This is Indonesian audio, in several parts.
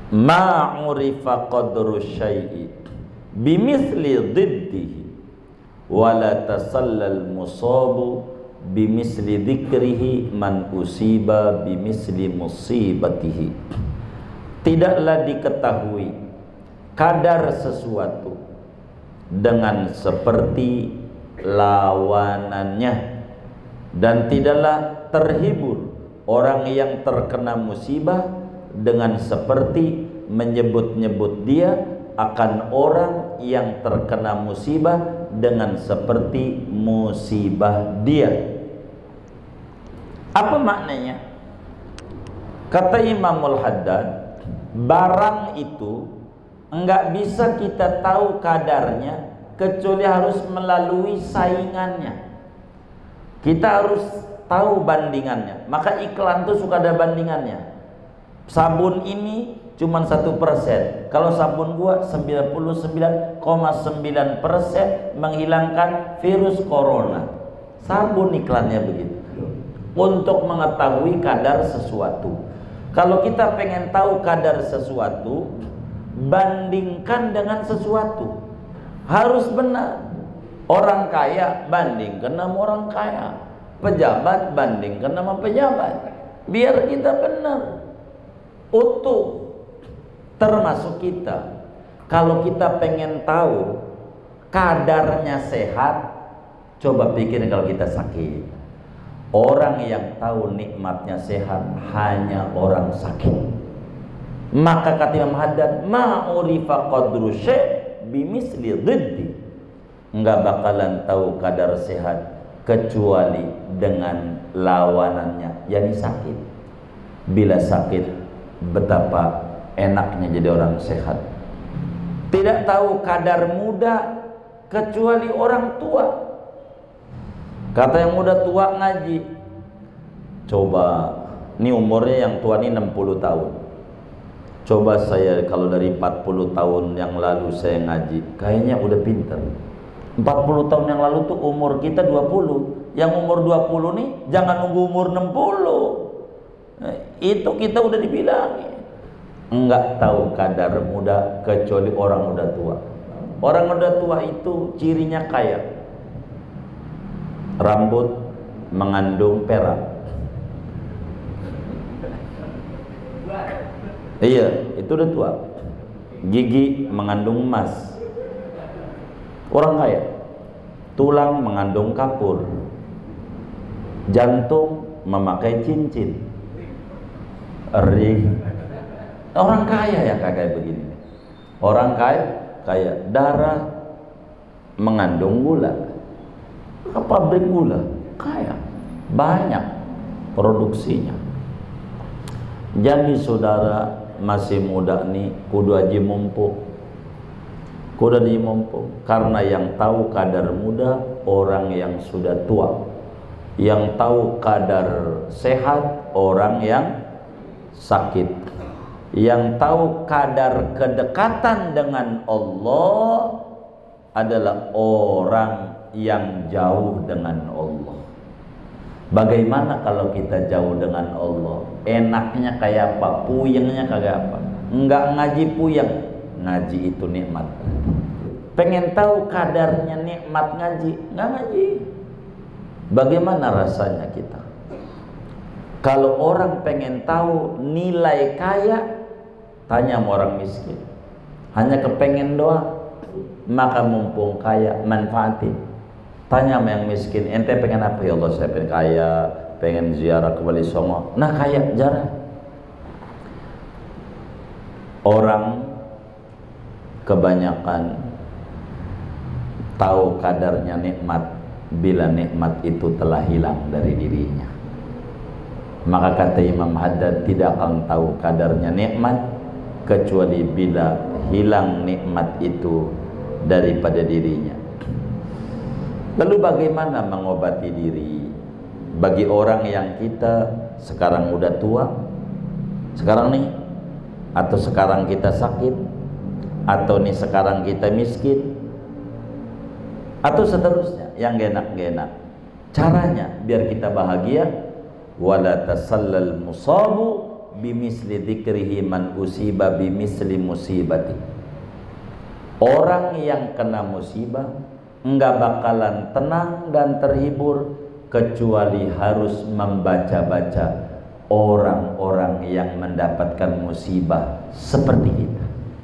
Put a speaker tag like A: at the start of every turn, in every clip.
A: ma'urifa qadru syai'i bimithli dhiddihi wala tasallal musabu bimisli dzikrihi man usiba bimisli musibatihi. Tidaklah diketahui kadar sesuatu dengan seperti lawanannya, dan tidaklah terhibur orang yang terkena musibah dengan seperti menyebut-nyebut dia akan orang yang terkena musibah dengan seperti musibah dia. Apa maknanya? Kata Imamul Haddad, barang itu enggak bisa kita tahu kadarnya kecuali harus melalui saingannya. Kita harus tahu bandingannya. Maka iklan tuh suka ada bandingannya. Sabun ini cuma 1%. Kalau sabun gua 99,9% menghilangkan virus corona. Sabun iklannya begitu. Untuk mengetahui kadar sesuatu. Kalau kita pengen tahu kadar sesuatu, bandingkan dengan sesuatu. Harus benar. Orang kaya bandingkan sama orang kaya. Pejabat bandingkan sama pejabat. Biar kita benar, utuh. Termasuk kita. Kalau kita pengen tahu kadarnya sehat, coba pikirin kalau kita sakit. Orang yang tahu nikmatnya sehat hanya orang sakit. Maka kata Imam Haddad, ma'urifa qadru syai' bimisli dhiddi. Enggak bakalan tahu kadar sehat kecuali dengan lawanannya, yakni sakit. Bila sakit, betapa enaknya jadi orang sehat. Tidak tahu kadar muda kecuali orang tua. Kata yang muda, tua ngaji. Coba, ini umurnya yang tua ini 60 tahun. Coba saya kalau dari 40 tahun yang lalu saya ngaji, kayaknya udah pinter. 40 tahun yang lalu tuh umur kita 20. Yang umur 20 nih jangan nunggu umur 60. Itu kita udah dibilangin. Enggak tahu kadar muda kecuali orang udah tua. Orang udah tua itu cirinya kaya. Rambut mengandung perak. Iya, itu udah tua. Gigi mengandung emas. Orang kaya. Tulang mengandung kapur. Jantung memakai cincin. Ring. Orang kaya ya kayak begini. Orang kaya darah mengandung gula. Pabrik gula kaya, banyak produksinya. Jadi saudara masih muda nih, kudu haji mumpung. Kudu haji mumpung. Karena yang tahu kadar muda orang yang sudah tua. Yang tahu kadar sehat orang yang sakit. Yang tahu kadar kedekatan dengan Allah adalah orang yang jauh dengan Allah. Bagaimana kalau kita jauh dengan Allah? Enaknya kayak apa? Puyengnya kayak apa? Enggak ngaji puyeng. Ngaji itu nikmat. Pengen tahu kadarnya nikmat ngaji? Enggak ngaji. Bagaimana rasanya kita? Kalau orang pengen tahu nilai kaya, tanya sama orang miskin. Hanya kepengen doang. Maka mumpung kaya, manfaatin. Tanya sama yang miskin, ente pengen apa? Ya Allah, saya pengen kaya, pengen ziarah ke Wali Songo. Nah kaya, jarang. Orang kebanyakan tahu kadarnya nikmat bila nikmat itu telah hilang dari dirinya. Maka kata Imam Haddad, tidak akan tahu kadarnya nikmat kecuali bila hilang nikmat itu daripada dirinya. Lalu bagaimana mengobati diri bagi orang yang kita sekarang udah tua, sekarang nih, atau sekarang kita sakit, atau nih sekarang kita miskin, atau seterusnya yang genak-genak. Caranya biar kita bahagia, wala tasallal musabu bimisli dzikrihi man usiba bimisli musibati. Orang yang kena musibah enggak bakalan tenang dan terhibur kecuali harus membaca-baca orang-orang yang mendapatkan musibah seperti kita.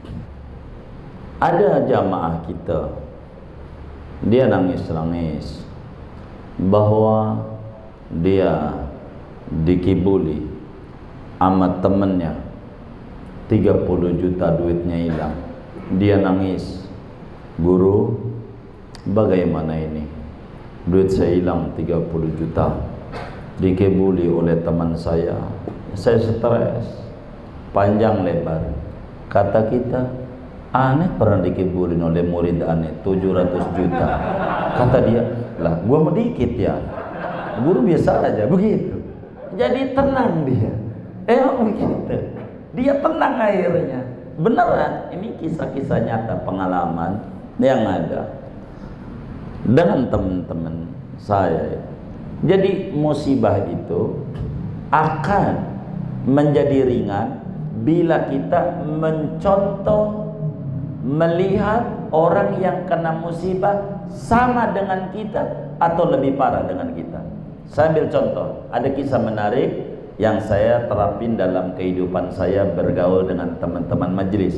A: Ada jamaah kita, dia nangis-nangis bahwa dia dikibuli sama temennya, 30 juta duitnya hilang. Dia nangis, guru, bagaimana ini? Duit saya hilang 30 juta, dikibuli oleh teman saya stres, panjang lebar. Kata kita, aneh pernah dikibulin oleh murid aneh 700 juta. Kata dia, lah gua mau dikit ya, guru biasa aja begitu. Jadi tenang dia, begitu. Dia tenang akhirnya. Beneran, ini kisah-kisah nyata pengalaman yang ada dengan teman-teman saya. Jadi musibah itu akan menjadi ringan bila kita mencontoh, melihat orang yang kena musibah sama dengan kita atau lebih parah dengan kita. Saya ambil contoh, ada kisah menarik yang saya terapin dalam kehidupan saya bergaul dengan teman-teman majelis.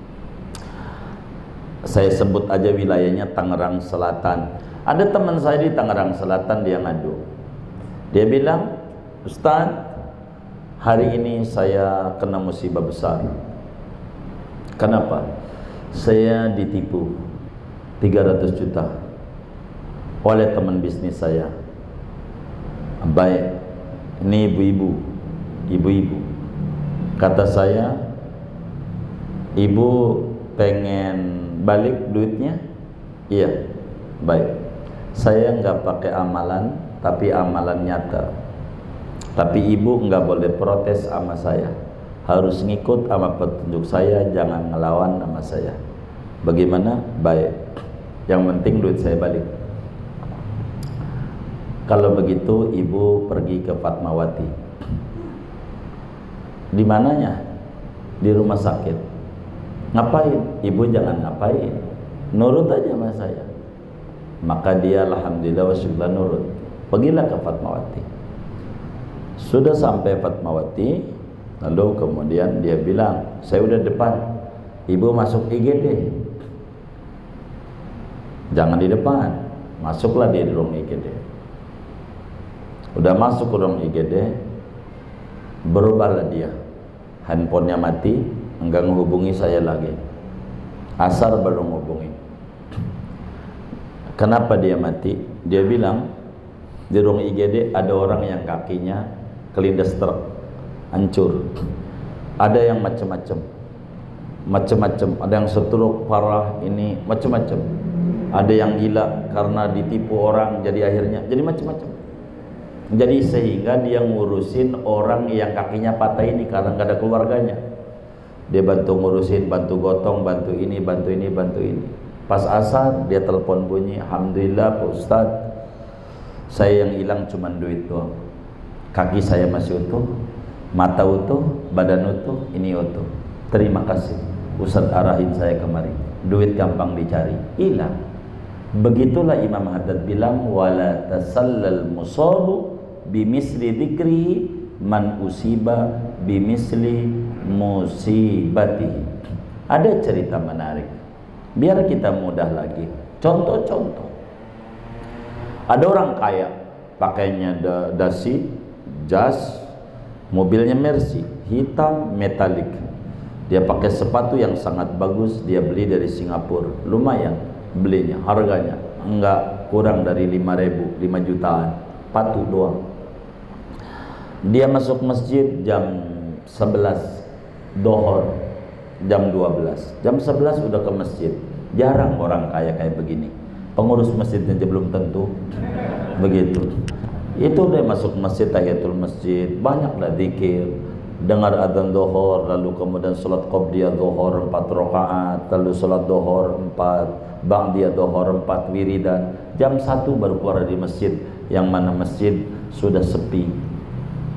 A: Saya sebut aja wilayahnya Tangerang Selatan. Ada teman saya di Tangerang Selatan, dia ngadu. Dia bilang, Ustaz, hari ini saya kena musibah besar. Kenapa? Saya ditipu 300 juta oleh teman bisnis saya. Baik, ini ibu-ibu. Kata saya, ibu pengen balik duitnya? Iya. Baik, saya nggak pakai amalan, tapi amalan nyata. Tapi ibu nggak boleh protes sama saya, harus ngikut sama petunjuk saya, jangan ngelawan sama saya. Bagaimana? Baik, yang penting duit saya balik. Kalau begitu ibu pergi ke Fatmawati. Di mananya? Di rumah sakit. Ngapain? Ibu jangan ngapain, nurut aja sama saya. Maka dia alhamdulillah wa syukur nurut. Pergilah ke Fatmawati. Sudah sampai Fatmawati, lalu kemudian dia bilang, saya udah depan, ibu masuk IGD. Jangan di depan, masuklah dia di ruang IGD. Udah masuk ke ruang IGD, berubahlah dia. Handphonenya mati, enggak menghubungi saya lagi. Asar baru menghubungi. Kenapa dia mati? Dia bilang di ruang IGD ada orang yang kakinya kelindas truk, hancur. Ada yang macam-macam. Ada yang stroke parah, ini macam-macam. Ada yang gila karena ditipu orang, jadi akhirnya jadi macam-macam. Jadi sehingga dia ngurusin orang yang kakinya patah ini karena nggak ada keluarganya. Dia bantu ngurusin, bantu gotong, bantu ini, bantu ini, bantu ini. Pas asar dia telepon bunyi, alhamdulillah Pak Ustadz, saya yang hilang cuma duit doang. Kaki saya masih utuh, mata utuh, badan utuh, ini utuh. Terima kasih Ustadz arahin saya kemari. Duit gampang dicari, hilang. Begitulah Imam Haddad bilang, wala tasallal musabu bimisli dzikri man usiba bimisli musibatihi. Ada cerita menarik, biar kita mudah lagi. Contoh-contoh. Ada orang kaya, pakainya dasi, jas, mobilnya Mercy, hitam metalik. Dia pakai sepatu yang sangat bagus, dia beli dari Singapura. Lumayan belinya, harganya enggak kurang dari 5.000, 5 jutaan, sepatu doang. Dia masuk masjid jam 11 dohor, jam 12, jam 11 udah ke masjid. Jarang orang kaya kayak begini. Pengurus masjidnya aja belum tentu begitu. Itu dia masuk masjid, tahiyatul masjid, banyaklah zikir, dengar adzan dohor, lalu kemudian sholat qobliyah dohor 4 rakaat, lalu sholat dohor 4, ba'diyah dohor 4, wiridan. Jam 1 baru keluar dari masjid, yang mana masjid sudah sepi.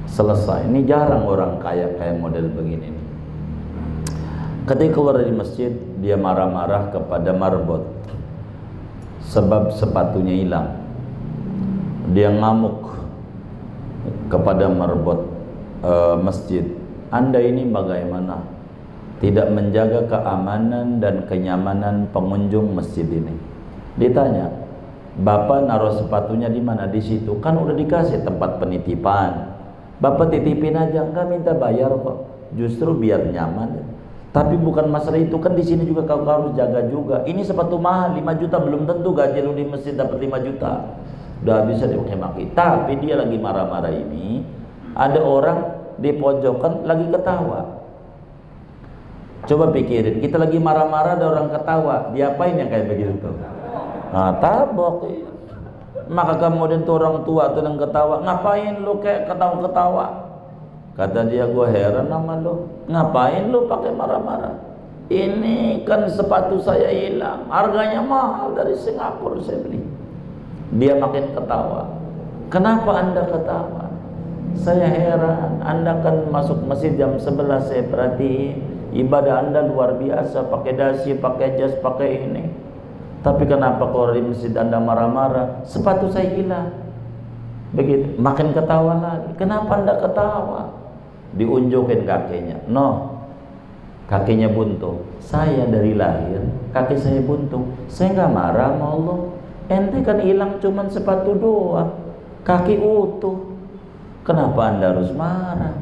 A: selesai. Ini jarang orang kaya kayak model begini nih. Ketika keluar dari masjid, dia marah-marah kepada marbot sebab sepatunya hilang. Dia ngamuk kepada marbot masjid. Anda ini bagaimana? Tidak menjaga keamanan dan kenyamanan pengunjung masjid ini. Ditanya, Bapak naruh sepatunya di mana? Di situ. Kan udah dikasih tempat penitipan. Bapak titipin aja, nggak minta bayar kok. Justru biar nyaman. Tapi bukan masalah itu, kan di sini juga kau harus jaga juga. Ini sepatu mahal 5 juta, belum tentu gaji lu di masjid dapat 5 juta. Udah bisa dipakai-pakai. Tapi dia lagi marah-marah ini, ada orang di pojokan lagi ketawa. Coba pikirin, kita lagi marah-marah ada orang ketawa, diapain yang kayak begitu? Nah, tabok. Maka kemudian tuh orang tua tuh yang ketawa, ngapain lu kayak ketawa-ketawa? Kata dia, gua heran sama lu, ngapain lu pakai marah-marah? Ini kan sepatu saya hilang, harganya mahal, dari Singapura saya beli. Dia makin ketawa. Kenapa Anda ketawa? Saya heran, Anda kan masuk masjid jam 11, saya perhatiin ibadah Anda luar biasa, pakai dasi, pakai jas, pakai ini. Tapi kenapa kalau di masjid Anda marah-marah? Sepatu saya hilang. Begitu, makin ketawa lagi. Kenapa Anda ketawa? Diunjukin kakinya. No, kakinya buntung. Saya dari lahir kaki saya buntung. Saya nggak marah sama Allah. Ente kan hilang cuman sepatu doang, kaki utuh. Kenapa Anda harus marah?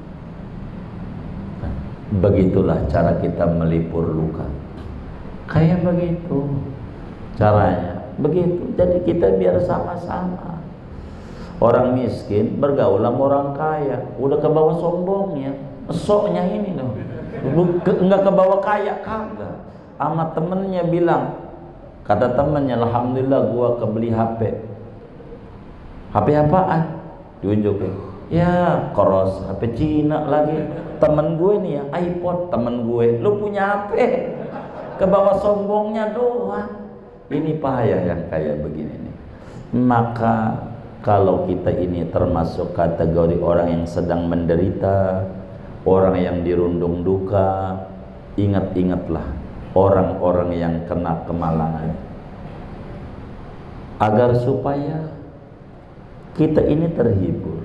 A: Begitulah cara kita melipur luka. Kayak begitu caranya. Begitu. Jadi kita biar sama-sama. Orang miskin bergaul sama orang kaya, udah ke bawah sombongnya, esoknya ini loh, nggak ke bawah kaya kagak. Sama temennya bilang, kata temennya, alhamdulillah gua kebeli HP. HP apaan? Diunjukin, ya koros, HP Cina lagi. Temen gue nih ya, iPod temen gue, lu punya HP, ke bawah sombongnya doang. Ini payah yang kayak begini nih. Maka kalau kita ini termasuk kategori orang yang sedang menderita, orang yang dirundung duka, ingat-ingatlah orang-orang yang kena kemalangan. Agar supaya kita ini terhibur.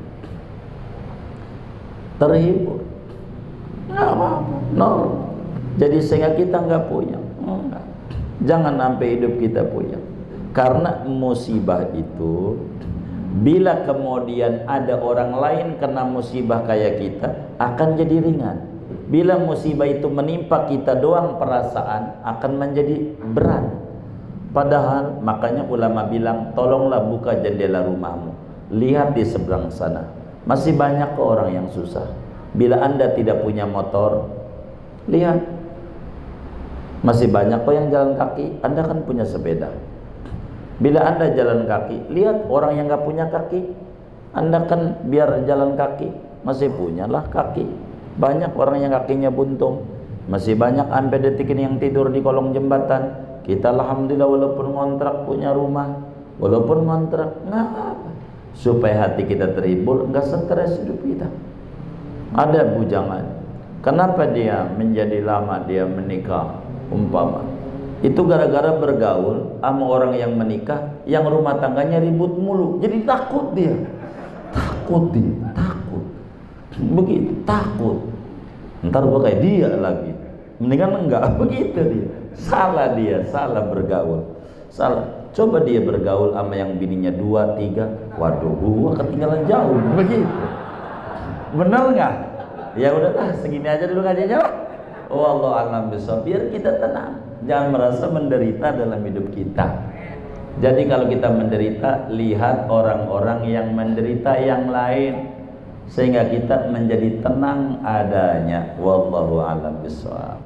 A: Terhibur. Nggak apa-apa, normal. Jadi sehingga kita nggak punya. Enggak. Jangan sampai hidup kita punya. Karena musibah itu, bila kemudian ada orang lain kena musibah kayak kita, akan jadi ringan. Bila musibah itu menimpa kita doang perasaan, akan menjadi berat. Padahal makanya ulama bilang, tolonglah buka jendela rumahmu, lihat di seberang sana, masih banyak kok orang yang susah. Bila Anda tidak punya motor, lihat, masih banyak kok yang jalan kaki. Anda kan punya sepeda. Bila Anda jalan kaki, lihat orang yang gak punya kaki. Anda kan biar jalan kaki, masih punyalah kaki. Banyak orang yang kakinya buntung, masih banyak sampai detik ini yang tidur di kolong jembatan. Kita alhamdulillah walaupun ngontrak punya rumah, walaupun ngontrak, nggak apa. Supaya hati kita terhibur, nggak stres hidup kita. Ada bujangan, kenapa dia menjadi lama dia menikah umpama? Itu gara-gara bergaul sama orang yang menikah, yang rumah tangganya ribut mulu. Jadi takut dia. Takut dia, takut. Begitu, takut. Ntar gua kayak dia lagi. Mendingan enggak, begitu dia. Salah dia, salah bergaul. Salah. Coba dia bergaul sama yang bininya 2, 3. Waduh, gua ketinggalan jauh. Begitu. Bener nggak? Ya udahlah, segini aja dulu ngajinya lah. Wallahu a'lam bishawab. Biar kita tenang. Jangan merasa menderita dalam hidup kita. Jadi kalau kita menderita, lihat orang-orang yang menderita yang lain, sehingga kita menjadi tenang adanya. Wallahu a'lam bishawab.